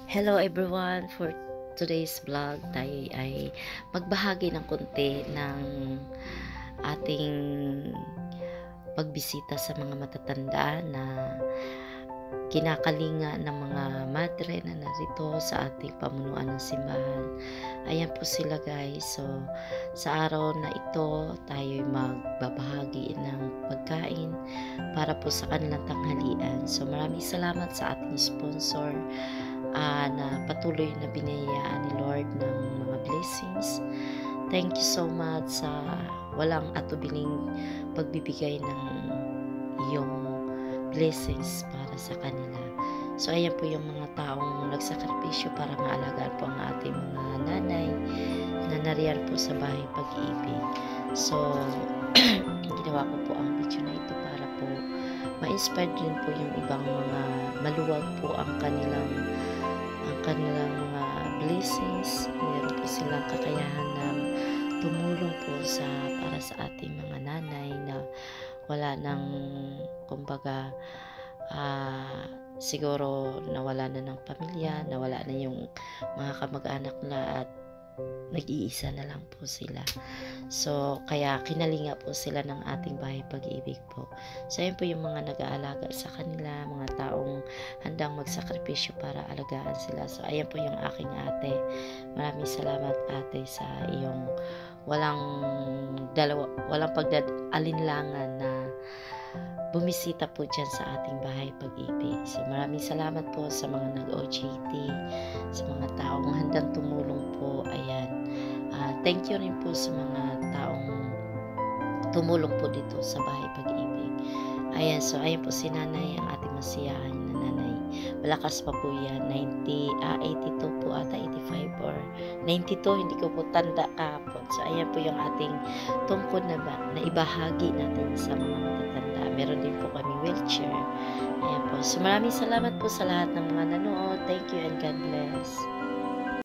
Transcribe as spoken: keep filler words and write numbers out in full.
Hello everyone! For today's vlog, tayo ay magbahagi ng konti ng ating pagbisita sa mga matatanda na kinakalinga ng mga madre na narito sa ating pamunuan ng simbahan. Ayan po sila guys. So, sa araw na ito, tayo ay magbabahagi ng pagkain para po sa kanilang tanghalian. So, maraming salamat sa ating sponsor uh, na patuloy na binayaan ni Lord ng mga blessings. Thank you so much sa walang atubiling pagbibigay ng iyong blessings para sa kanila. So, ayan po yung mga taong nagsakripisyo para maalagaan po ang ating mga nanay na nariyan po sa bahay pag-ibig. So, ginawa ko po ang video na ito para po ma-inspire din po yung ibang mga maluwag po ang kanilang ang kanilang mga blessings. Meron po silang kakayahan na tumulong po sa para sa ating mga nanay na wala nang kumbaga uh, siguro nawala na ng pamilya, nawala na yung mga kamag-anak na at nag-iisa na lang po sila. So, kaya kinalinga po sila ng ating bahay pag-ibig po. So, ayun po yung mga nag-aalaga sa kanila, mga taong handang magsakripisyo para alagaan sila. So, ayan po yung aking ate. Maraming salamat ate sa iyong walang dalawa, walang pagdaalinlangan na bumisita po dyan sa ating bahay pag-ibig. So, maraming salamat po sa mga nag-O J T, sa mga taong handang tumulong po. Ayan. Uh, thank you rin po sa mga taong tumulong po dito sa bahay pag-ibig. Ayan. So, ayan po si nanay, ang ating masiyahan na nanay. Malakas pa po yan. ninety, ah, eighty-two po ata, eighty-five or ninety-two. Hindi ko po tanda kahapon. So, ayan po yung ating tungkod na, ba, na ibahagi natin sa mga matatanda. Meron din po kami wheelchair. Ayan po. So, maraming salamat po sa lahat ng mga nanood. Thank you and God bless.